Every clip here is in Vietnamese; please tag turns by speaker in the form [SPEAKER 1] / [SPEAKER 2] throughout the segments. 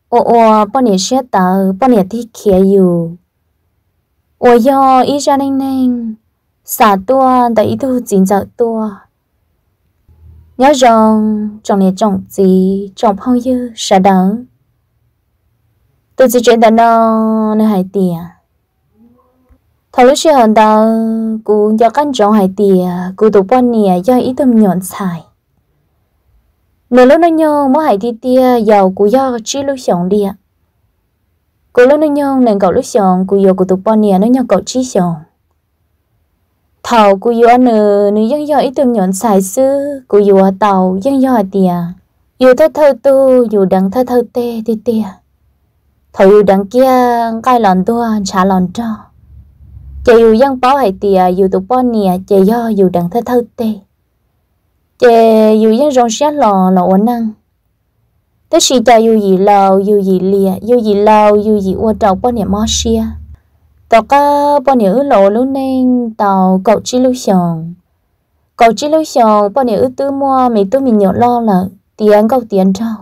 [SPEAKER 1] bao nhiêu xe tờ bao nhiêu thì kiaอยู่do ý ra nên xả tua tại thu chính giờ tua nhớ rằng trong này trồng gì trồng không như sẽ đỡ tôi chỉ chuyện nó hay tiền thôi lúc xưa hơn đó cũng do căn trồng hay tiền cũng tụ bao nhiêu do ý tâm nhọn xài nếu lúc nó nhau mỗi hay thì tia giàu cũng do chỉ lúc sống đi ạ cô lúc nó nhau nên cậu lúc sống cũng do của tụ bao nhiêu nó nhau cậu chỉ sống thầu cũng do nửa dân do ý tưởng nhọn xài sư cũng do tàu dân do tia dù thơ tu dù đằng thơ tê thì tia thầu dù đằng kia cái lòn tua trả lòn cho chỉ dù dân bảo hay tia dù tụ bao nhiêu chỉ do dù đằng thơ tê chỉ dù dân rong xé lò ổn năng tất sĩ cha dù gì lâu dù gì lìa dù gì lâu dù gì qua trâu bao nhiêu món xia tao có bao nhiêu lộ lúc nên tao cậu chỉ lúc xong bao nhiêu tư mua mình nhớ lo là tiền câu tiền trâu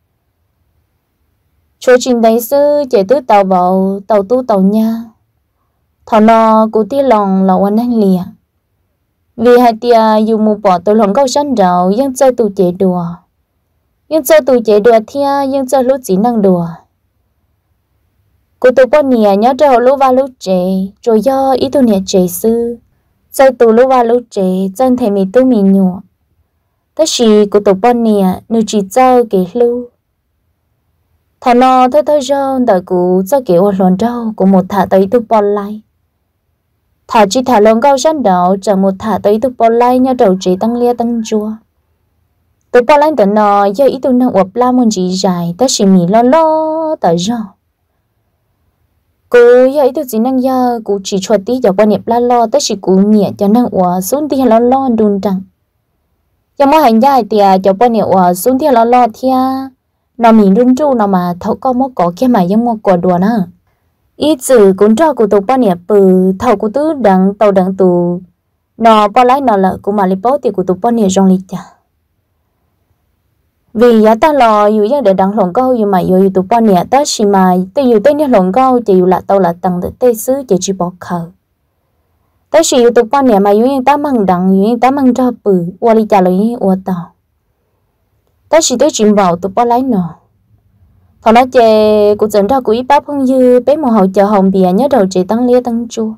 [SPEAKER 1] chỗ trình đại sư chỉ tứ tàu vào tàu tu tàu nha thọ nó cũng tiếc lòng là quan anh lìa vì hai tia dù một bỏ tôi lòng câu sẵn rào nhưng chơi tù chế đùa thia nhưng chơi lúc chỉ năng đùa cô tôi bao nhiêu nhớ cho lúc vào lúc trẻ rồi do ý tôi nhẹ trẻ sư chơi tù lúc vào lúc trẻ chân thầy mình tôi mình nhọ tất gì cô tôi bao nhiêu nữ chỉ chơi cái lưu thà nó thơ rau đợi cụ cho kiểu lon rau của một thả tới tôi bao lại thả chỉ thả lòng câu sẵn đảo chẳng một thả tới tôi bao lại nhớ đầu chỉ tăng lia tăng chua tôi bao lại tận nó do ý tôi năng uập la muốn chỉ dài tất chỉ mì lo tại do cô do ý tôi chỉ năng do cô chỉ cho tí cho quan niệm lo tất chỉ cô nhẹ cho năng uập xuống thì lo đun trăng do mỗi hành dài thì cho quan niệm uập xuống thì lo thia nó mình run tru nó mà thấu có mốt có kia mà giống một quả đùa nữa ý chữ cũng cho của tôi bao nhiêu bự thầu của tứ đằng tàu đằng tù nó bao lấy nó là của mà lấy bao tiền của tôi bao nhiêu trong lịch chả vì giá ta lo dù dân để đằng lồng câu dù mà dù tôi bao nhiêu ta chỉ mà tôi dù tên như lồng câu chỉ dù là tàu là tầng để tây xứ chỉ bỏ khờ ta chỉ dù tôi bao nhiêu mà dù những ta mang đằng dù những ta mang cho bự qua đi trả lời những qua tàu ta chỉ tới chuyện vào tôi bao lấy nó thằng nó chè của dân ra của ý bác không dư bé một hậu chờ hồng bìa nhớ đầu chỉ tăng lia tăng chua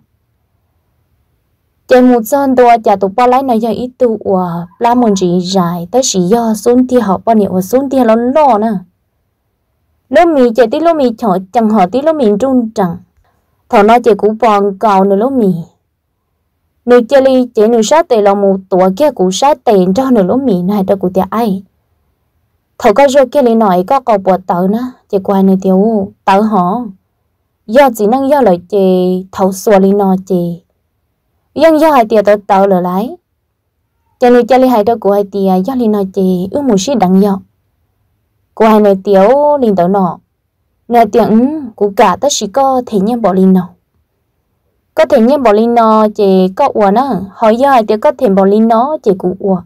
[SPEAKER 1] chè một son tôi chả tụ bao lấy nó do ít tụ la một chỉ dài tới chỉ do xuống tia họ bao nhiêu xuống tia lo nè lúc mì chè tí lúc mì chọn chẳng họ tí lúc mì run chẳng thằng nó chè cũng bòn cào nửa lúc mì nửa chè ly chè nửa sát tề lòng một tuổi kia cũng sát tề cho nửa lúc mì này đâu của tia ai thầu có rồi kia lên nói có cầu bột tớ nữa chỉ qua nơi tiêu tớ họ do chỉ năng do lời chị thầu xua lên nói chị dân do hai tia tớ lời lái cho nên cho lên hai đôi của hai tia do lên nói chị ước một xí đằng do của hai nơi tiêu lên tớ nọ nơi tiếng của cả tất chỉ có thể nhiên bỏ lên nọ có thể nhiên bỏ lên nọ chị có uổng nữa hỏi do hai tia có thể bỏ lên nó chị cũng uổng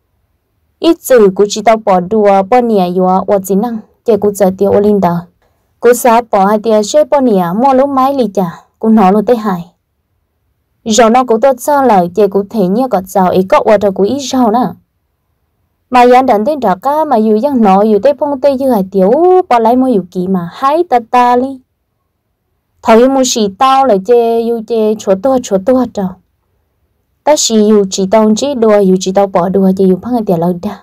[SPEAKER 1] ít chữ của chị tao bỏ đùa bao nhiêu rồi và chỉ năng chỉ của giờ tiêu linh đó của xã bỏ hai tia xe bao nhiêu mua lúc máy lì chả của nó luôn tới hại rồi nó cũng tốt sao lời chỉ của thể như có giàu ý có và của ít giàu nữa mà dân đến tên trả cá mà dù dân nó dù tới phong tây như hai tiêu bỏ lấy mua dù kỳ mà hái ta đi thầu như mua xì tao lại chê dù chê chúa tua trâu ta chỉ tao chỉ đùa dù chỉ tao bỏ đùa chỉ dù phăng tiền lời ra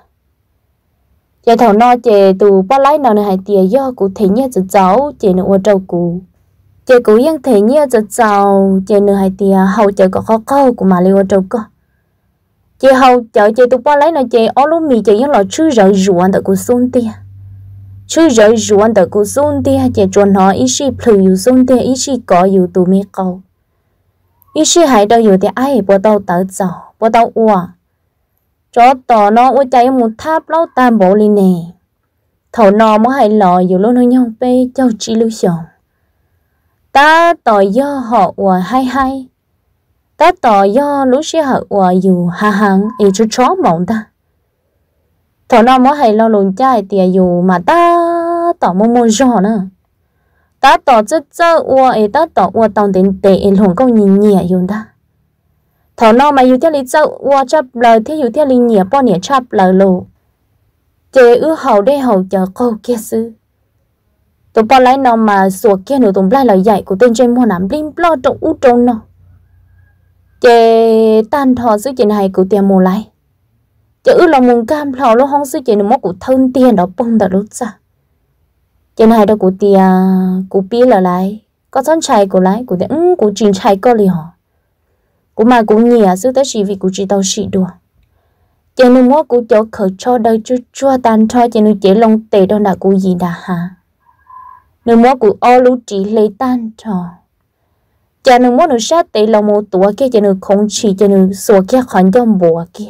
[SPEAKER 1] giờ thầu no chè tù bao lấy nào này hai tiền do cụ thể nhớ chữ cháu chè nữa trâu cụ chè cụ dân thể nhớ chữ cháu chè nữa hai tiền hậu chợ có khó câu của mà liêu trâu co chè hậu chợ chè tù bao lấy nào chè ó lúc mì chè dân lọ chữ rời ruộng tại cụ xuân tia chữ rời ruộng tại cụ xuân tia chè chuẩn họ ý sĩ phừ dù xuân tia ý sĩ có dù tù mê câu ý sĩ hãy đâu dù thì ai bỏ tao tự giàu bỏ tao ua cho tỏ nó ua chạy một tháp lâu tam bộ lên nè thầu nó mới hãy lò dù luôn hơi nhau bê cho chi lưu sống ta tỏ do họ ua hay ta tỏ do lúc sĩ họ ua dù hà hằng ý chú chó mộng ta thầu nó mới hãy lo lùn chai tìa dù mà ta tỏ mua giò nữa ta tỏ chơ ua ấy ta tỏ ua tòng đến tệ lồng câu nhìn nhẹ dùng ta thọ nó mà yêu theo lý chơ ua chấp lời thế yêu theo lý nhẹ bao nhẹ chấp lời lộ chế ư hậu đây hậu chờ câu kia sư tụi bao lấy nó mà sủa kia nửa tụi lại lời dạy của tên trên mua nắm lim lo trộn u trộn nó chế tan thọ sư chuyện này của tiền mua lại chế ư lòng mùng cam thọ nó không sư chuyện nó mất của thân tiền đó bông đã lúc ra chuyện này đó của tiền của pi là lại có chân chạy của lại của tiền của chuyện chạy có liền họ của mà cũng nhẹ sư tới chỉ vì của chị tao xị đùa chuyện nó mất của chỗ khởi cho đời chua tan thọ chuyện nó chế lòng tệ đó là của gì đã hả nếu mất của ô lú chỉ lấy tan thọ cha nó mất nó sát tệ lòng một tuổi kia chuyện nó không chỉ chuyện nó sủa kia khỏi trong bùa kia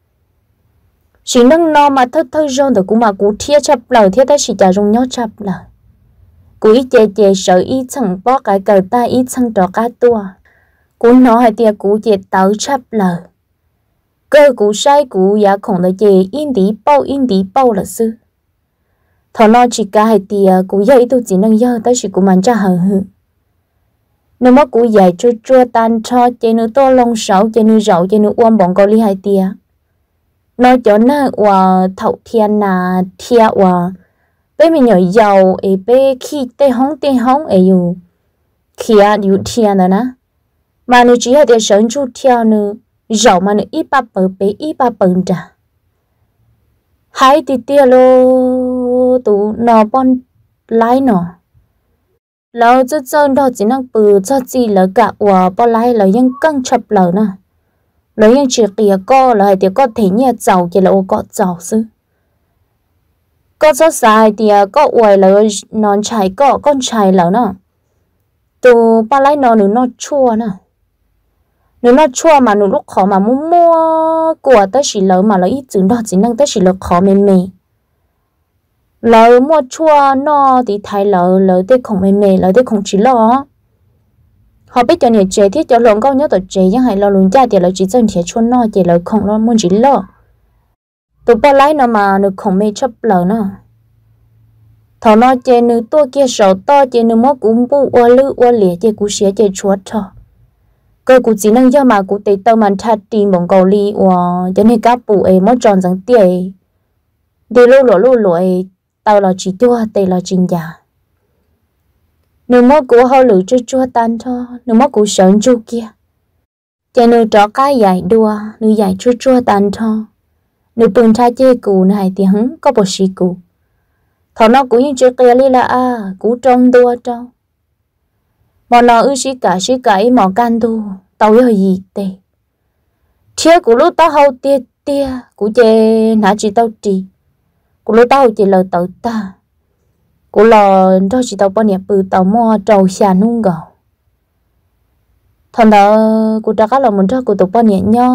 [SPEAKER 1] chỉ nâng nó mà thơ rong được cũng mà cú thiê chấp lời thiê ta chỉ trả rong nhó chấp lời cú ý chè sợ ý chẳng bó cái cờ ta ý chẳng trò cá tua cú nó hay tia cú chè tớ chấp lời cơ cú sai cú giá khổng là chè in tí bao là sư thọ nó chỉ cả hay tia cú dạy tôi chỉ nâng dơ ta chỉ cú mạnh cha hờ hư nếu mà cú dạy chua tan cho chè nữ to lông sầu chè nữ rậu chè nữ uom bọn cầu ly hay tia nói cho nó và thầu thiên là thiên và bây mình nhớ giàu ấy bây khi tê hóng ấyอยู่kiaอยู่thiên rồi nè mà nếu chỉ là để sống chút thiên nữa giàu mà nếu ít ba bờ ra hai tí tia lô tụ nó bon lái nó lâu chân đó chỉ năng bự cho gì là cả và bon lái là những căng chập lờ nè lấy những chuyện kia co là thì có thể nhà giàu chỉ là có giàu sư có số sai thì có uầy là non trái có con trái là nó tụ ba lấy nó chua nè nó chua mà nó lúc khó mà mua của tới chỉ lỡ mà lấy ít chừng đó chỉ năng tới chỉ lỡ khó mềm lỡ mua chua nó thì thay lỡ tới không mềm lỡ tới không chỉ lo họ biết cho nhiều trẻ thiết cho lòng câu nhớ tổ trẻ nhưng hay lo luôn cha thì là chỉ dân trẻ chuôn nó chỉ là không lo muốn chỉ lo tụi ba lấy nó mà nó không mê chấp lờ nó thằng nó chơi nữ tua kia sầu to chơi nữ mó cũng bu ua lìa chơi cú xé chơi chuột thôi cơ cú chỉ năng do mà cú tây tao mình thắt tìm bằng cầu ly cho nên các bù ấy mó tròn rằng tiền đi lô lội tao là chỉ tua tây là trình giả nếu mà cú hao lử chua tan thôi nếu mà cú sợ chu kia cho nên trọ cái dài đua nếu dài chua tan thôi nếu bưng tha chơi cú này thì hắn có bộ xì cú thằng nó cũng như chơi kia li là cú trong đua trong mà nó ư xí cả ấy mỏ can tu tao yêu gì tê chia cú lúc tao hao tia cú chơi nã chỉ tao trì cú lúc tao chỉ lời tao ta cú lò cho chị tao bao nhiêu bự tao mua trầu xà nung gạo thằng đó cú đã cá lòng muốn cho cú tao bao nhiêu nho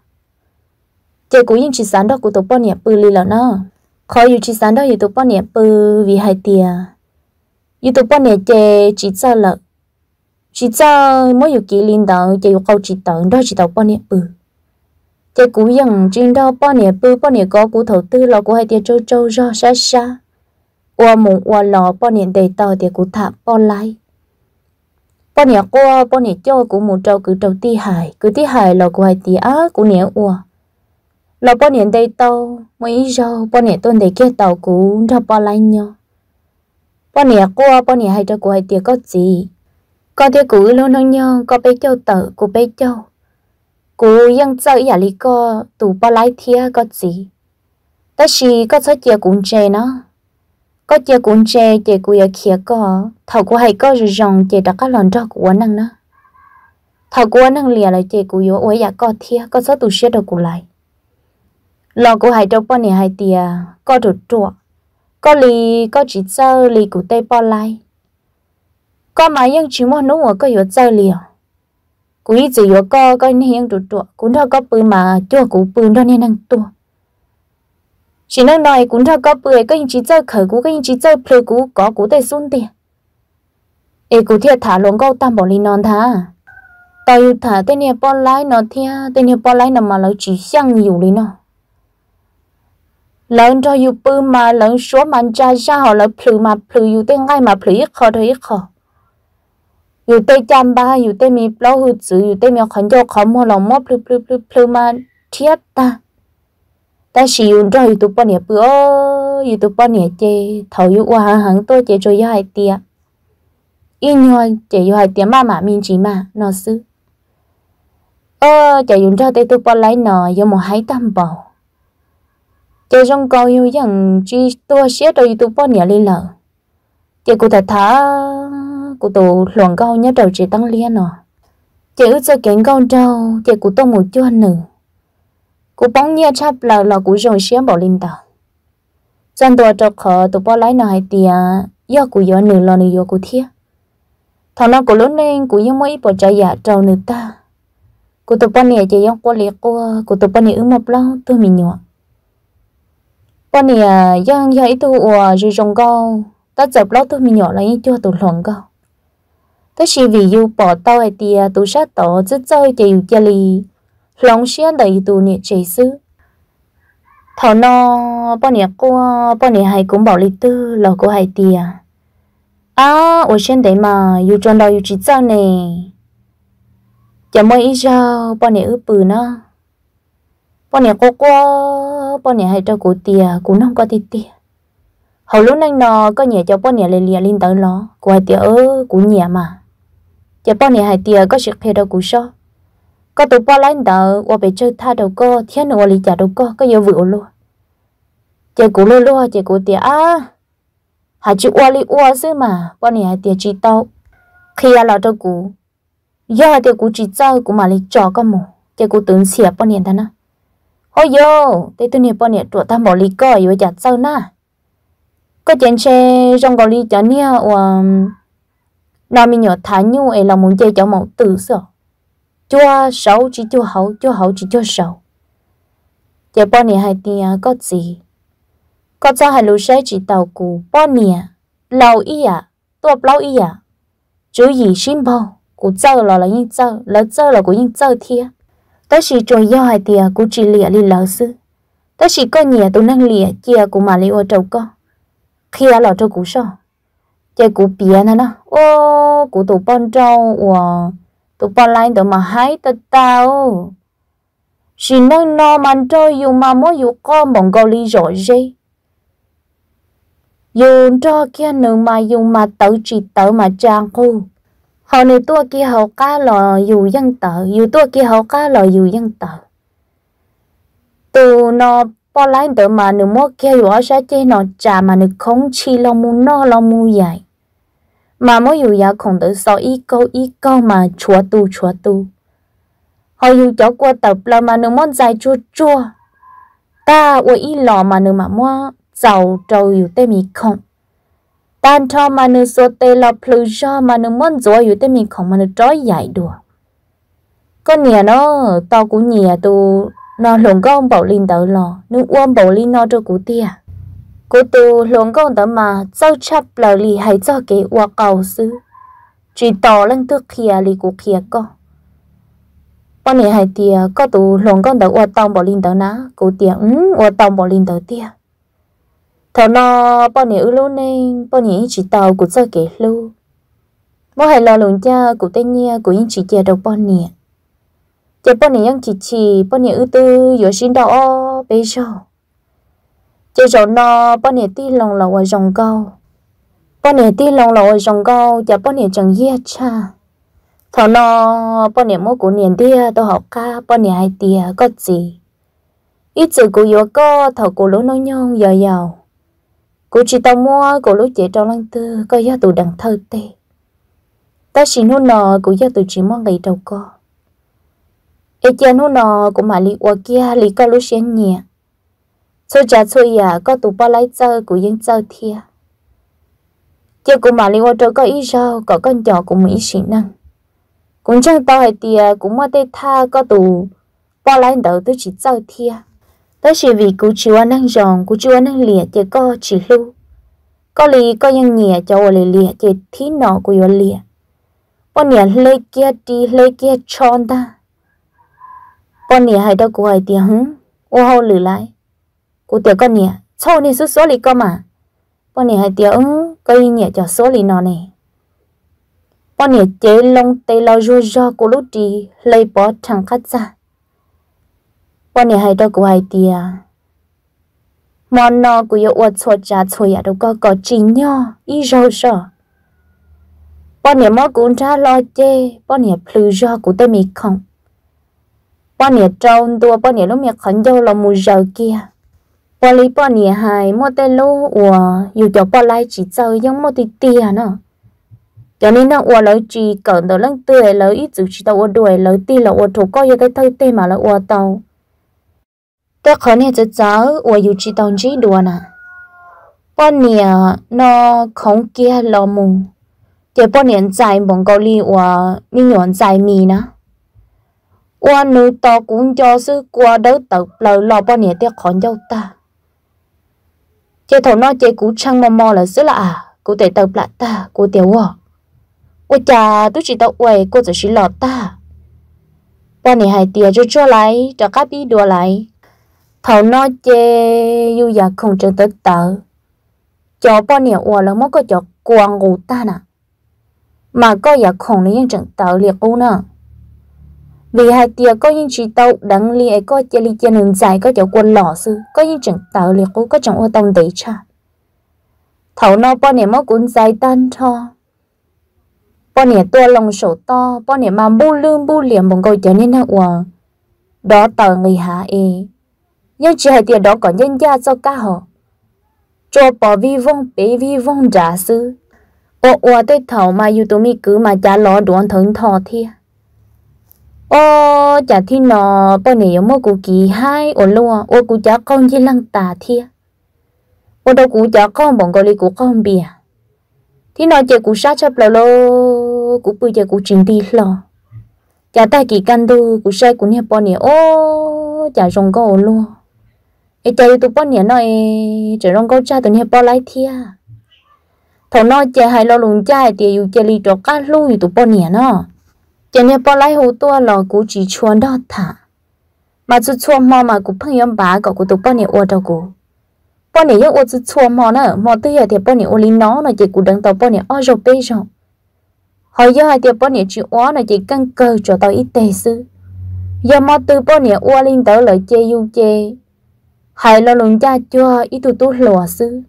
[SPEAKER 1] chơi cú những chị sáng đó cú tao bao nhiêu bự li là nó khó yêu chị sáng đó yêu tao bao nhiêu bự vì hai tia yêu tao bao nhiêu chơi chị sao lợ chị sao mới yêu kỹ linh đạo chơi yêu câu chị tao đó chị tao bao nhiêu bự chơi cú những chuyện đó bao nhiêu bự bao nhiêu có cú đầu tư là cú hai tia trâu do xa ua mùng ua lò bao nhiêu đầy tàu thì cũng thả bao lái bao nhiêu qua bao nhiêu cho cũng một trâu cứ trâu ti hài là của hai tí cũng nhớ ua là bao nhiêu đầy tàu mấy rau bao nhiêu tuần để kia tàu cũng ra bao lái nhau bao nhiêu qua bao nhiêu hai trâu của hai tí có gì có tí cũng luôn nó nhau có bé châu tờ của bé châu cũngยังchơi giả lý có tủ bao lái thia có gì ta chỉ có số chia cũng chơi nó có chia cuốn tre chia cùi kia có thầu của hay có rong chia đặt các lon cho của năng nữa thầu của năng lìa lại chia cùi ở nhà có thia có số tủ xếp được của lại lò của hay trong bao nhiêu hay tia có rụt trọ có lì có chỉ chơi lì của tây bao lại có mà nhưng chỉ muốn nấu có yếu chơi lìa của ý chỉ yếu có nên rụt trọ cũng thôi có bự mà chưa của bự đó nên năng tua chỉ năng nói cũng thao có bưởi cái chỉ chơi khởi cú cái chỉ chơi plei cú có cú tay xuân tiền ê cú thiệt thả lồng câu tam bảo li non thả tao yêu thả tên nhà bao lái nó thia tên nhà bao lái nó mà nó chỉ sang nhiều li nó lợn cho yêu bự mà lợn số mà cha ra họ lợn phừ mà phừ yêu tên ngay mà phừ ít khó thôi ít khó yêu tên chăm ba yêu tên mi lâu hụt chữ yêu tên mi khẩn cho khó mua lòng móp phừ mà thiết ta ta chỉ yêu cho yêu tụ bao nhiêu bữa yêu tụ bao nhiêu chơi thầu yêu qua hàng tôi chơi cho yêu hai tia in nhau chơi yêu hai tia mà mình chỉ mà nó xứ chơi yêu cho tay tụ bao lấy nọ yêu một hai trăm bầu chơi trong cầu yêu rằng chỉ tôi sẽ rồi tụ bao nhiêu lên lợ chơi cụ thật thà cụ tụ luồng câu nhớ đầu chỉ tăng liên nọ chơi ước cho kén câu trâu chơi cụ tô một chút nữa cụ bóng nhia chắp là cụ rồi xé bỏ lên tàu dân tôi cho khó tụ bao lấy nọ hai tia do cụ yêu nửa lo nửa cụ thiết thằng nó cụ lớn lên cụ yêu mấy bỏ trái giả trâu nửa ta cụ tụ bao nhiêu chơi yêu qua liệt qua cụ tụ bao nhiêu một lâu tôi mình nhọ bao nhiêu dân vậy tôi rồi trồng câu ta chụp lâu tôi mình nhọ lấy cho tụ luồng câu thế chỉ vì yêu bỏ tao hai tia tụ sát tao rất chơi chơi chơi li lòng xiên đầy tụ nhiệt chế xứ thảo nó bao nhiêu qua bao nhiêu hay cũng bảo lý tư là cô hai tia ở trên đấy mà yêu tròn đầu yêu chỉ chơi nè chả mấy ít sao bao nhiêu ướp bự nó bao nhiêu qua bao nhiêu hay cho cô tia cũng không có tia hầu lúc này nó có nhẹ cho bao nhiêu liền lên tới nó cô hai tia cũng nhẹ mà chả bao nhiêu hai tia có sự khe đâu cũng sao có tụ bao lấy đỡ qua bị chơi tha đầu co thiên nữa lý trả đầu co có yêu vượt luôn chơi cú luôn chơi cú tia hãy chịu qua li qua xứ mà bao nhiêu hai tia chỉ tao khi là cho cú giờ hai tia cú chỉ chơi cú mà li trò có mù chơi cú tưởng xỉa bao nhiêu thằng á ôi yo tây tôi niệm bao nhiêu tuổi ta bỏ li coi yêu chặt sâu na có chuyện xe trong gọi li cho nia nó mình nhỏ thả nhu ấy là muốn chơi cho mẫu tử sợ chua xấu chỉ chua hậu chỉ chua xấu chơi bao nhiêu hai tia có gì có cho hai lũ xe chỉ tàu cũ bao nhiêu lâu ý tua lâu ý chú gì xin bao cũ chơi là những chơi là của những chơi thiệt ta chỉ trôi do hai tia cũ chỉ lìa đi lỡ sư ta chỉ có nhiều tụ năng lìa chia cũ mà lìa trâu co khi là trâu cũ sao chơi cũ bia nè ô cũ tụ con trâu tụ bao lại tụ mà hái tao chỉ năng nó mà trâu dùng mà mỗi dùng con bằng câu lý rõ dây dùng cho kia nữ mà dùng mà tự chỉ tự mà trang cô họ này tua kia họ cá lò dù dân tự dù tua kia họ cá lò dù dân tự từ nó bao lại tự mà nữ mốt kia dù ở sát chế nó trả mà nữ không chi lo mu no lo mu dài mà mỗi dù giá không tự so ý câu mà chua tu họ dù cho qua tập là mà nữ mốt dài chua ta ôi ý lò mà nữ mà mua giàu trâu dù tê mì không tan cho mà nữ số tê là plư cho mà nữ muốn dối dù tê mì không mà nữ trói dạy đùa con nhà nó tao cũng nhà tu nó lồng con bảo linh tớ lò nữ uom bảo linh nó cho cụ tia cụ tu lồng con tớ mà dâu chắp là lì hay cho cái ua cầu sư chỉ tỏ lên thức kia lì cụ kia con con này hay tia có tu lồng con tớ ua tông bảo linh tớ ná cụ tia ua tông bảo linh tớ tia thọ nó bao nhiêu luôn nên bao nhiêu chỉ tàu của sao kể luôn mỗi ngày lo lùng cha của tên nhia của những chỉ chia đầu bao nhiêu chỉ bao nhiêu những chỉ bao nhiêu ưu tư rồi xin đó bây giờ chỉ rồi nó bao nhiêu ti lòng là ở dòng câu bao nhiêu ti lòng là ở dòng câu chỉ bao nhiêu chẳng dễ cha thọ nó bao nhiêu mỗi của niên tia tôi học ca bao nhiêu hai tia có gì ít sự của yếu có thọ của lũ nó nhông giàu cô chỉ tao mua cô lúc chạy trong lăng tư có giá tụ đằng thơ tê ta chỉ nô nọ cô giá tụ chỉ mua ngày đầu co ê cha nô nọ cô mà lì qua kia lì có lúc xén nhẹ số trả xuôi có tụ bao lấy chơi của dân chơi thia cha cô mà lì qua trâu có ý rau có con nhỏ của mỹ sĩ năng cũng chẳng tao hay tia cũng mua tê tha có tụ bao lấy đầu tôi chỉ chơi thia đó chỉ vì cô chưa năng rong cô chưa năng lìa chỉ có chỉ lưu có lì có những nhẹ cho lìa chỉ thí nọ của yo lìa bọn nhẹ lấy kia đi lấy kia tròn ta bọn nhẹ hay đâu của hay tiền hứng ô hô lử lại cô tiểu con nè sau này số lì con mà bọn nè hai tiểu coi nhẹ cho số lì nó này bọn nè chế lông tê lo rua ro cô lúc đi lấy bỏ thằng khách ra bọn nè hai đâu của hai tia món nó của yêu uất chua trà chua đâu có chỉ nhỏ ý rau rau bọn nè món cũng ra lo chê bọn nè plư ro của tê mì không bọn nè trâu tua bọn nè lúc mẹ khẩn dâu là mùi rau kia bọn lý bọn nè hai mua tê lô dù cho bọn lại chỉ chơi giống mua tì tia nó cho nên nó lấy chỉ cẩn đầu lăng tươi lấy ít chữ chỉ tao đuổi lấy tì là thủ coi cho tới thay tê mà là tao tôi khó nè cho cháu dù chỉ tao chỉ đùa nè bọn nè nó không kia lo mù để bọn nè dài bọn câu li mình nhọn dài mì nè nữ tao cũng cho sư qua đấu tập lời lo bọn nè tiếc khó dâu ta chế thầu nó chế cú trăng mò là xứ là cô thể tập lại ta cô tiểu ôi chà tôi chỉ tao quay cô chỉ lọt ta bọn này hai tia cho lại cho các bí đùa lại thầu nó chế yêu già không chân tới tờ cho bọn này là mất có cho quăng ngủ ta nè mà có già không nên chẳng tờ liệt u nè vì hai tia có những chỉ tao đắng li ấy có chơi li chơi đường dài có cho quân lò sư có những chẳng tờ liệt u có chẳng ô tông để cha thầu nó bọn này mất cũng dài tan cho bọn này tua lòng sổ to bọn này mà bu lương bu liềm bằng câu trở nên là đó tờ người hạ nhưng chỉ hai tia đó còn nhân gia cho cả họ cho bỏ vi vong bé vi vong trả sư tới thầu mà yêu tụi mi cứ mà trả lọ đuổi thằng thọ thia chả thi nó bọn này mua cụ kỳ hai luôn cụ trả con chỉ lăng tà thia đâu cụ trả con bọn gọi li cụ con bìa thì nó chỉ cụ sát chấp là cụ bây giờ cụ trình đi lo chả tay kỳ căn tu cụ sai cụ nhẹ bọn này chả rong câu luôn chạy tụi bọn này nói chả rong câu cha tụi nhẹ bọn lại thia thằng nó chạy hay lo lùng chạy thì yêu chạy li trọ cá lui tụi bọn này nó chạy nhẹ bọn lại hồ tua là cụ chỉ chuồn đó thả mà chú chuồn mà cụ phăng yếm bá cậu cụ tụi bọn này đâu cụ bọn này yêu chú chuồn nữa mà tới giờ thì bọn này li nó chỉ cụ đăng tàu bọn này rồi bây giờ hồi giờ hai tiệp bọn này chịu nó chỉ căng cơ cho tao ít tệ sư giờ mà từ bọn này linh tới lời chê yêu chê hay lo lùng cha cho ít tụi lùa sư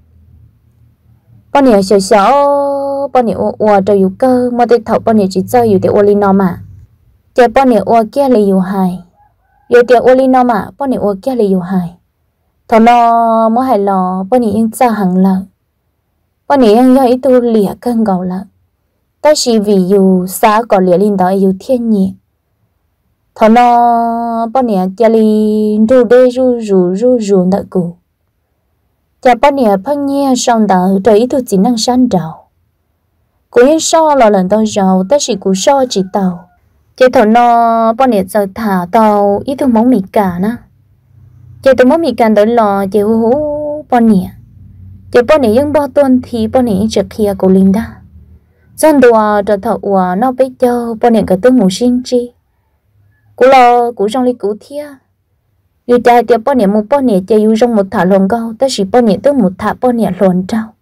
[SPEAKER 1] bọn này sợ bọn này cho yêu cơ mà tới thầu bọn này chỉ chơi yêu tiệp linh nó mà chê bọn này kia là yêu hài yêu tiệp linh nó mà bọn này kia là yêu hài thầu nó mới hay lo bọn này yên xa hàng lợ bọn này yên do ít tụi lìa cơn gầu lợ ta chỉ vì dù xã có lẽ linh đó yêu thiên nhiên thọ nó bọn nè cha li ru đê ru nợ cụ cha bọn nè phăng nhẹ xong đó rồi ít chỉ năng san đầu cụ yên so là lần tao giàu ta chỉ cụ so chỉ tàu cha thọ nó bọn nè giờ thả tàu ít món mì cả nè cha tụi món mì cả tới lò cha hú bọn nè cha bọn nè yên bao tuần thì bọn nè trực kia cụ linh đó dân đùa trở thọ nó bây giờ bọn nè cả tương ngủ sinh chi cú lo cú trong ly cú thia yêu trai tiệp bọn nè một bọn nè chơi yêu trong một thả lồng câu ta chỉ bọn nè tương một thả bọn nè lồng trâu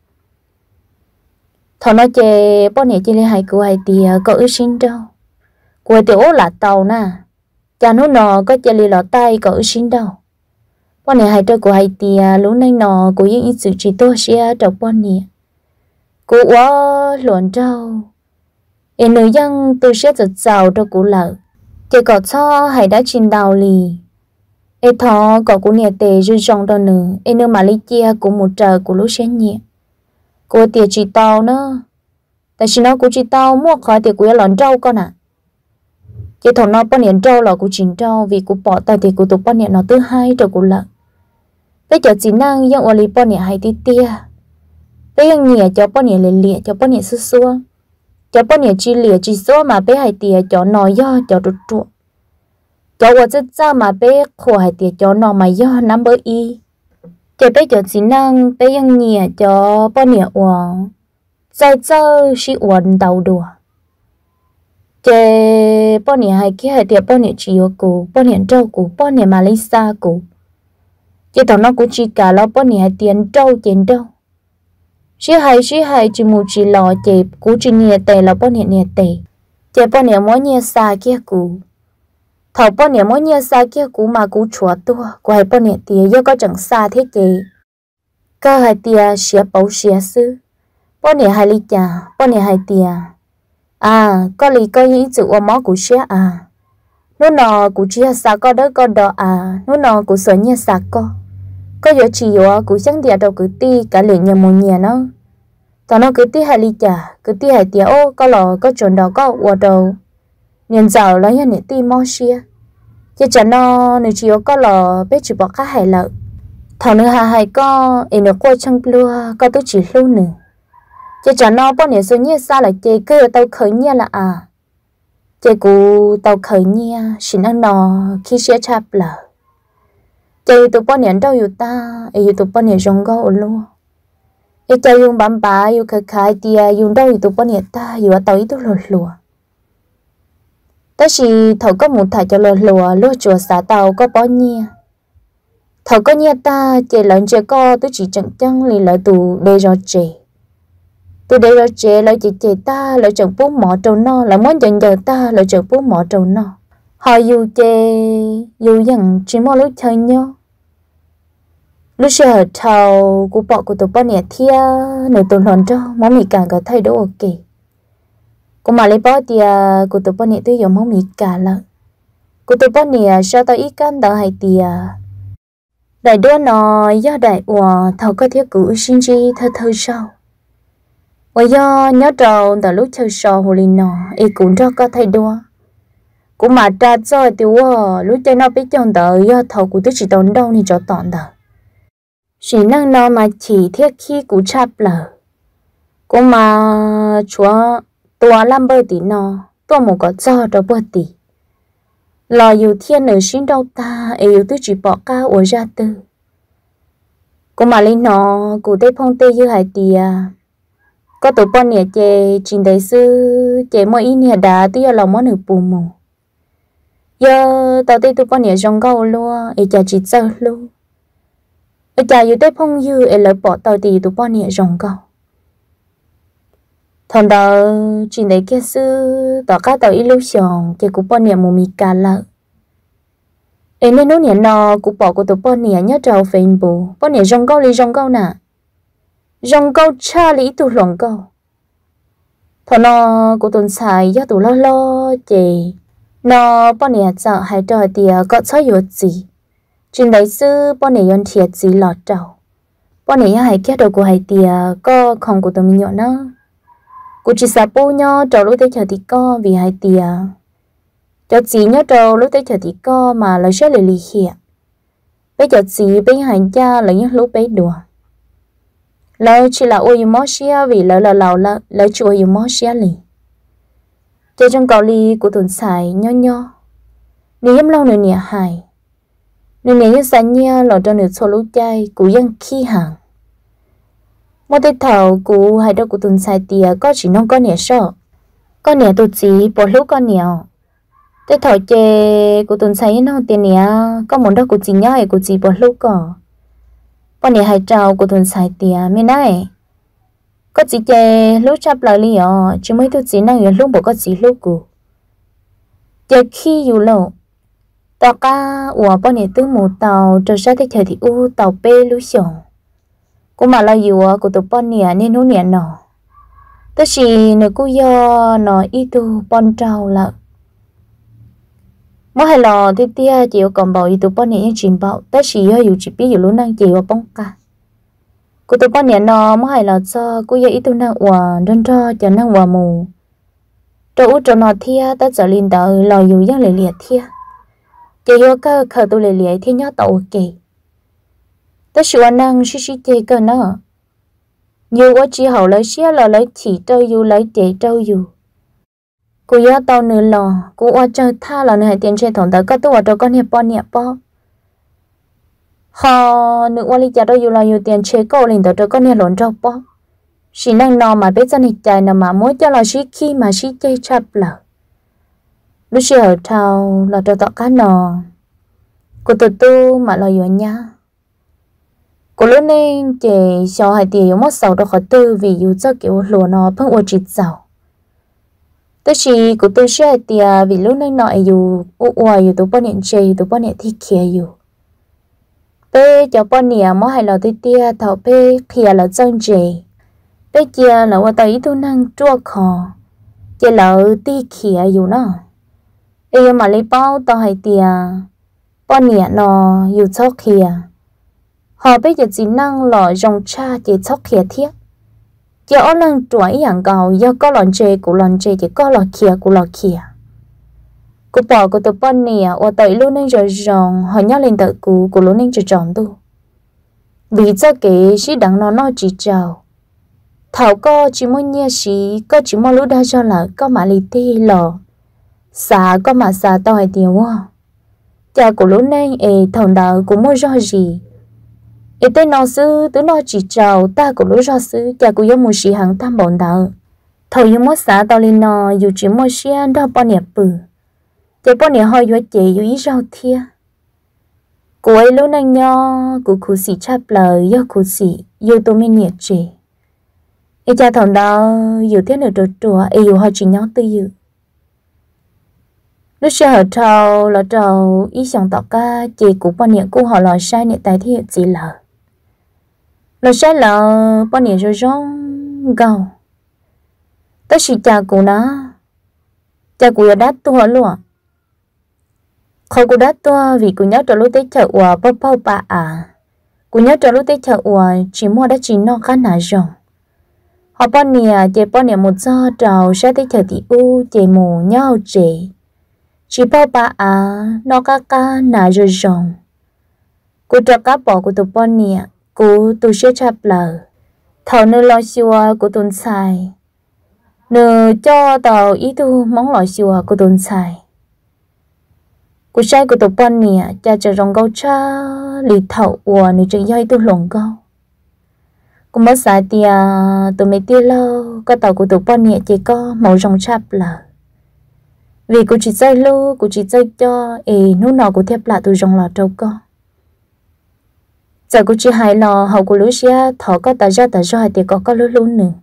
[SPEAKER 1] thọ nó chơi bọn nè chơi lên hai cú hai tia có ước sinh đâu cú hai tia là tàu nè cha nó có chơi lên lọ tay có ước sinh đâu bọn nè hai trâu cú hai tia lúc này nó cú những ít sự chỉ to xe trâu bọn nè cú quá lồng trâu em nữ dân tôi sẽ giật giàu cho cú lợ chỉ có cho hay đã chín đào lì em thọ có cú nhẹ tệ rồi trong đó nữa em nữ mà lấy chia của một giờ của lúc sáng nhẹ cô tiệt chỉ tao nữa tại vì nó cũng chỉ tao mua khỏi tiệt của lợn trâu con à chỉ thọ nó bao nhiêu trâu là của chín trâu vì của bỏ tay thì của tụi bao nhiêu nó thứ hai rồi của lợn bây giờ chỉ năng yang ở lì bao nhiêu hay tí tia bây giờ nhẹ cho bao nhiêu lìa cho bao nhiêu xua cho bọn nè chỉ lìa chỉ số mà bé hai tia cho nó do cho trục trục cho我这早嘛bé khổ hai tia cho nó mà do nắm bơ y cho bé cho chỉ năng bé yang nhẹ cho bọn nè uống giờ chỉ uống đầu đùa cho bọn nè hai kia hai tia bọn nè chỉ yêu cụ bọn nè trâu cụ bọn nè Malaysia cụ chỉ thằng nó cũng chỉ cả lo bao nhiêu tiền đâu tiền đâu chỉ hay chỉ một chỉ lo chỉ cũng chỉ nhiều tệ là bao nhiêu tệ chỉ bao nhiêu mỗi nhiều xa kia cũ thầu bao nhiêu mỗi nhiều xa kia cũ mà cũ chua tua của hai bao nhiêu tiền do có chẳng xa thế kì cơ hai tiền xía bảo xía sư bao nhiêu hai ly trà bao nhiêu hai tiền à có lý có những chữ ở mó của xía à nó nọ của chia xa có đỡ có đỏ à nó nọ của sợ nhà xa có giờ chỉ ở của chẳng địa đâu cứ ti cả liền nhà một nhà nó tao nó cứ ti hai ly trà cứ ti hai tiền ô có lò có chuẩn đó có ở đâu nhân giàu lấy nhà này ti mò xia chứ chẳng nó nếu chỉ có lò bé chỉ bỏ cá hai lợ thằng nữa hai có em nó qua trong lúa có tôi chỉ luôn nữa chứ chẳng nó bao nhiêu số nhà xa là chơi cứ tao khởi nhà là à chơi cú tao khởi nhà xin ăn nó khi sẽ chạp lợ chơi tụi bao nhiêu đâu yêu ta yêu tụi bao nhiêu rong gạo luôn yêu chơi dùng bám bá yêu khởi khai tia dùng đâu yêu tụi bao nhiêu ta yêu tao ít tụi lùa ta chỉ thầu có một thải cho lùa chùa xã tàu có bao nhiêu thầu có nhiêu ta chơi lớn chơi co tôi chỉ chẳng lì lợi tụ để rồi chơi tôi để rồi chơi lợi chơi ta lợi chẳng bố mỏ trâu no là muốn dần giờ ta lợi chẳng bố mỏ trâu no họ dù chơi dù dần chỉ mua lúc chơi nhau lúc giờ thầu của bọn của tụi bao nhiêu thia nửa tuần lần cho món mì càng có thay đổi ok cô mà lấy bao thì cô tụi bọn này tôi dùng món mì cả lợ cô tụi bọn này sao tao ít cán đào hay thì đại đứa nó do đại ủa thầu có thiết cũ sinh chi thơ sao và do nhớ trâu từ lúc chơi sò hồ linh nó ấy cũng cho có thay đổi cô mà ra chơi thì lúc chơi nó biết chọn đợi do thầu của tôi chỉ tốn đâu thì cho tọn đợi chỉ năng nó mà chỉ thiết khi cũ chạp lợ cô mà chúa tua làm bơ tí nó tua một có cho đó bơ tí lò yêu thiên ở xin đâu ta yêu tôi chỉ bỏ cao ở ra tư cô mà lên nó cụ tê phong tê như hải tìa có tụi bọn nè chè trình đại sư chè mỗi ý nè đá tôi giờ lòng món nửa bù mù giờ tao tê tụi bọn nè rong gạo luôn ấy chả chỉ chơi luôn ấy chả yêu tê phong như ấy lỡ bỏ tao tì tụi bọn nè rong gạo thằng đó chuyện đấy kia sư tỏ cá tàu illusion cái cú bọn niệm mù mì cà lợ ấy nên nó niệm nó cú bỏ của tụi bọn niệm nhớ trâu phèn bù bọn niệm rong câu nè rong câu cha lý tụi rong câu thằng nó của tuần xài do tụi lo chè nó bọn niệm sợ hay trời tiề có sao yếu gì chuyện đấy sư bọn niệm yon thiệt gì lọt trâu bọn niệm hay kia đầu của hay tiề có không của tụi mình nhọn nó cô chỉ sợ bố nhau trâu lúc tới chờ thì co vì hai tia cho chị nhớ trâu lúc tới chờ thì co mà lời sẽ lì hiện bây giờ chị bên hành cha là những lúc bé đùa lời chỉ là ôi mó xia vì lời là lào là lời chùa ôi mó xia lì cho trong cầu ly của tuần xài nho nếu em lâu nữa nè hài nếu như sáng nha lò cho nửa số lúc chay của dân khi hàng một tay thầu của hai đứa của tuần sai tiề có chỉ nông có nẻ sợ có nẻ tụt chỉ bỏ lúc có nẻo tay thầu chè của tuần sai nó tiền nẻ có một đứa của chị nhai của chị bỏ lúc có bọn nẻ hai trâu của tuần sai tiề mấy này có chị chè lúc chắp lại li chỉ mấy tụt chỉ năng lúc bỏ có chị lúc của chè khi dù lâu tàu cá của bọn nẻ từ một tàu trở ra tới thời thì u tàu bê lúc xong cô mà lo yêu của tụi bọn nè nên nó nè nọ tất chỉ nếu cô do nó ít tu bọn trâu là mỗi hai lò thì tia chịu còn bảo tụi bọn nè những chuyện bảo tất chỉ do yêu chỉ biết yêu luôn năng chịu bông cả của tụi bọn nè nọ mỗi hai lò cho cô do ít tu năng hòa đơn cho năng hòa mù trâu trâu nọ thia tất trở lên đợi lò yêu giang lệ liệt thia chỉ do cơ khởi tu lệ liệt thì nhớ tàu kì tất sự năng xí chơi cơ nó nhiều quá chỉ hậu lấy xía là lấy chỉ trâu dù lấy chế trâu dù cô nhớ tao nửa lò cô qua chơi tha là nửa hai tiền chơi thằng ta có tôi cho con hiệp po họ nửa qua lý trả đâu dù là nhiều tiền chơi câu liền tao cho con hiệp lộn trâu po chỉ năng nò mà biết dân hịch chạy nè mà mỗi cho là xí khi mà xí chơi chập là lúc xí ở thao là cho tao cá nò cô tụi tu mà lo yêu nhá cô lúc nên chị sau hai tiền mất sầu đâu khỏi tư vì dù cho kiểu lúa nó phân ô chít giàu tới khi cô tôi sẽ tiền vì lúc nên nói dù dù tôi bao nhiêu chơi tôi bao nhiêu thích kia dù bé cho bao nhiêu mỗi hai lần tôi tiền thầu bé kia là chân chơi bé kia là qua tới tôi năng chua khó chơi là tí kia dù nó em mà lấy bao tao hai tiền bao nhiêu nó dù cho kia họ bây giờ chỉ năng lò rong cha chỉ chóc khía thiết chỉ ở năng tuổiอย่างก่า do có lòn chê của lòn chê chỉ có lò khía của lò khía cô bỏ của tụi bọn nè ở tới luôn nên rồi rong họ nhớ lên tới của luôn nên rồi rong tu vì cho cái sĩ đặng nó chỉ chào thảo có chỉ muốn nhớ sĩ có chỉ muốn lúc đó cho là có mà lì tê lò xả có mà xả tao hay tiền quá cha của luôn nên thằng đạo cũng muốn do gì tên nó sư tứ nó chỉ chào ta của lũ do sư cha của giống một sĩ hàng tam bọn đạo thầu giống mất xã tao lên nó dù chỉ một sĩ đó bao nhiêu bự để bao nhiêu hơi vô chế dù ý rau thia của ấy lúc năng nho của khu sĩ chắp lời do khu sĩ dù tôi mới nhiệt chế cha thằng đó dù thế nào trò trò dù họ chỉ nhau tư dự lúc xe ở trâu là trâu ý xong tỏ ca chị của bao nhiêu cô họ lò sai nè tại thiệt gì là sai là bao nhiêu rồi rong gạo tới khi cha của nó cha của đã tua luôn khỏi của đã tua vì của nhớ trở lúc tới chợ ua bao bà của nhớ trở lúc tới chợ ua chỉ mua đã chỉ nó khá nà rong họ bao nhiêu một giờ trâu sẽ tới chợ thì chị mù nhau chị chỉ bao bà nó cá nà rồi rong của trò cá bỏ của tụi bao nhiêu cô tôi sẽ chắp lời thầu nơi lo xua của tuần xài nửa cho tàu ý tu món lo xua của tuần xài của sai của tụi bọn nè cha chờ rong câu cha lì thầu của nửa chân dây tu lồng câu cũng mất xài tia tụi mấy tia lâu có tàu của tụi bọn nè chỉ có màu rong chắp lời vì cô chỉ dây lưu cô chỉ dây cho nút nọ của thép lại tụi rong lò trâu con giờ cô chỉ hai lò hậu của Lucia thọ có ta ra thì có lúa luôn nữa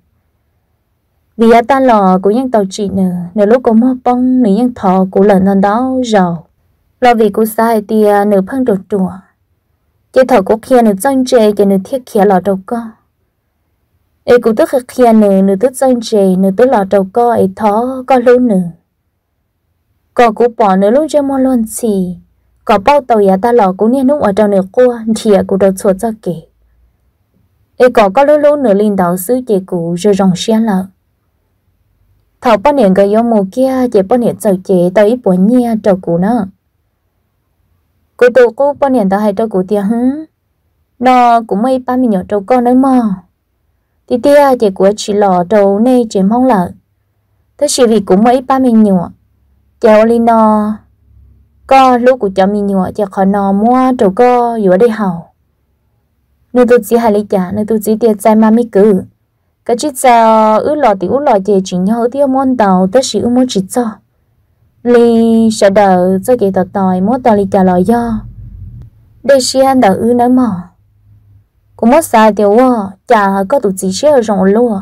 [SPEAKER 1] vì ta lò của những tàu chị nửa lúc có mua bông nửa những thọ của lần lần đó rồi lo vì cô sai thì nửa phân đột chùa chỉ thọ của kia nửa chân chè cái nửa thiết kia lò đầu co cô tức kia nửa tức chân chè nửa tức lò đầu co thọ có lúa nữa còn cô bỏ nửa lúc cho mua luôn xì có bao tàu ya ta lò cũng nghe nút ở trong nửa cua thì cũng được chuột cho kì có lúc nửa linh đạo sứ chị cũng rồi rong xe lợ thảo bao nhiêu cái giống mù kia chị bao nhiêu giờ chị tới ít buồn nhia trâu cụ nữa cô tụ cô bao nhiêu tao hay trâu cụ tia hứng nó cũng mấy 30 nhỏ trâu con nữa mà thì tia chị của chỉ lò trâu này chị mong lợ thế chỉ vì cũng mấy 30 nhỏ chào linh nó có lúc của cho mình nhỏ cho khỏi nó mua trâu co vừa đây hào nơi tôi chỉ hay lấy trả nơi tôi chỉ tiền sai mà mới cứ cái chiếc xe ứ lò thì ứ lò chỉ nhau tiêu món tàu tới sự mua chỉ cho li sợ đợi cho cái tàu tỏi mua tàu li trả lời do đây xem đợi ứ nữa mà cũng mất sai tiêu chả có tụi chỉ chơi rộng luôn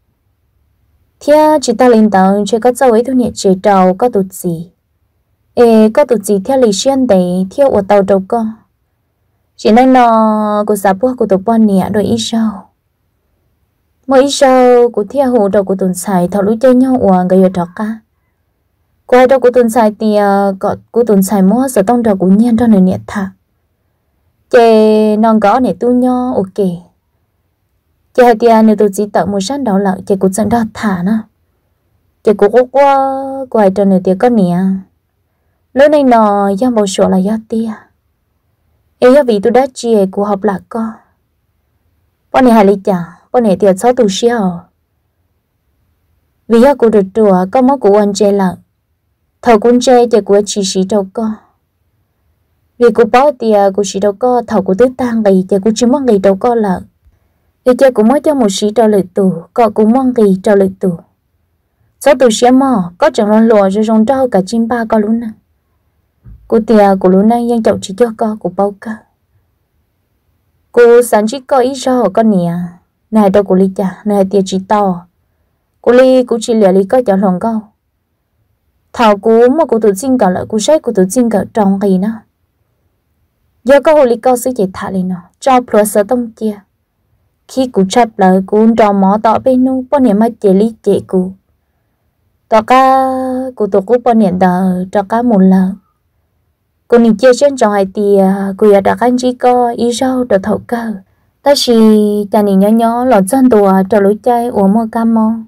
[SPEAKER 1] theo chỉ ta lên tàu chơi có châu ấy thu nhẹ chơi trâu có tụi gì có tụi gì theo lịch xuyên để theo ở tàu trâu con chỉ nên nó của xã bố của tụi bọn nhẹ rồi ít sao mỗi sau của theo hồ đầu của tuần xài thọ lối chơi nhau uổng gây trò cá quay đầu của tuần xài thì có của tuần xài mua sở tông đầu của nhiên cho nên nhiệt thà chè non có để tu nho ok chè hai tia nếu tôi chỉ tạo một sát đó là chè của trận đó thả nó chè của qua quay cho nên tia có nè lúc này nó do một số là do tia do vì tôi đã chia của học lạc co bọn này hay lý chả bọn này tiệt sáu tù xia vì do cô được chùa có món của anh chê lợn thầu quân chê chỉ của chị sĩ đâu co vì cô bảo tiệt của sĩ đâu co thầu của tứ tang vì chỉ của chỉ mong gì đâu co lợn vì chơi cũng mới cho một sĩ trò lợi tù có cũng mong gì trò lợi tù sáu tù xia mò có chẳng lo lùa rồi rong trâu cả chim ba co luôn nè cô tiệt của luôn này dân chậu chỉ cho co của bao ca cô sáng chỉ có ý cho con nè này đâu cô li chả này tiền chỉ to cô li cũng chỉ lẻ li có cho lòng câu thảo cú mà cô tự tin cả lại cô say cô tự tin cả trong gì nữa giờ có hồ li câu sẽ chạy thả lên nó cho plus tông chia khi cô chấp lại cô trò mỏ tỏ bên nu bao nhiêu mà chạy li chạy cô tỏ cả cô tụ cô bao nhiêu đờ cho cả một lần cô nhìn chia trên trong hai tia cô ya đã khăn chỉ có ý rau được thấu cơ ta chỉ ta nhìn nhỏ nhỏ lọt chân đùa cho lối chơi uống mua cam mong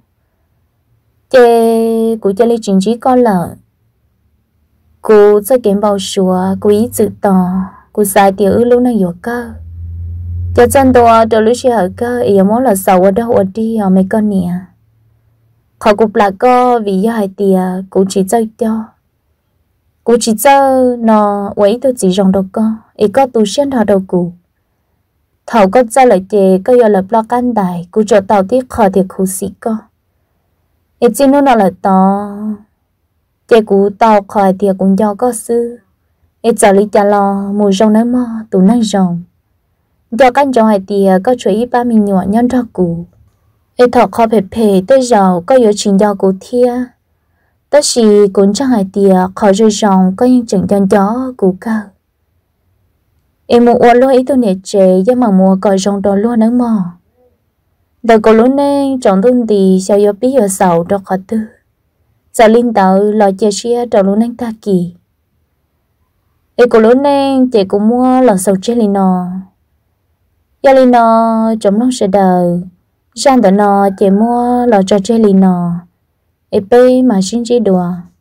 [SPEAKER 1] chê cô chơi lý trình chỉ có lợn cô sẽ kiếm bao sủa cô ý tự tỏ cô sai tiêu ư lúc này vừa cơ cho chân đùa cho lối chơi ở cơ ý muốn là sầu ở đâu ở đi ở mấy con nè họ cũng là co vì do hai tia cô chỉ chơi cho cô chỉ chơi nó ấy tôi chỉ rong đâu con ý có tu xuyên thọ đầu cụ thầu có chơi lại chè có giờ lập lo can đài cô cho tàu tiếc khỏi thì khu sĩ co ý chỉ nó là to chè cụ tàu khỏi thì cũng do có sư ý giờ lý cha lo mùi rong nói mò tụ nói rong do căn cho hai tia có chuỗi ít ba mình nhỏ nhân ra cụ ý thọ khó phê phê tới giờ có giờ chuyện do cụ thia tất sĩ cũng chẳng hai tia khỏi rơi rong có những chuyện cho gió cụ cơ em mua luôn ý tôi nè chế nhưng mà mua coi rong đó luôn nữa mà đời cô luôn nên chọn tuần thì sao yo biết yo sầu cho khó tư giờ linh tạo lo chia sẻ cho luôn anh ta kỳ em cô luôn nên chị cũng mua lo sầu chế linh nọ giờ linh nọ trong nó sẽ đời sang đời nọ chị mua lo cho chế linh nọ em bé mà xin chỉ đùa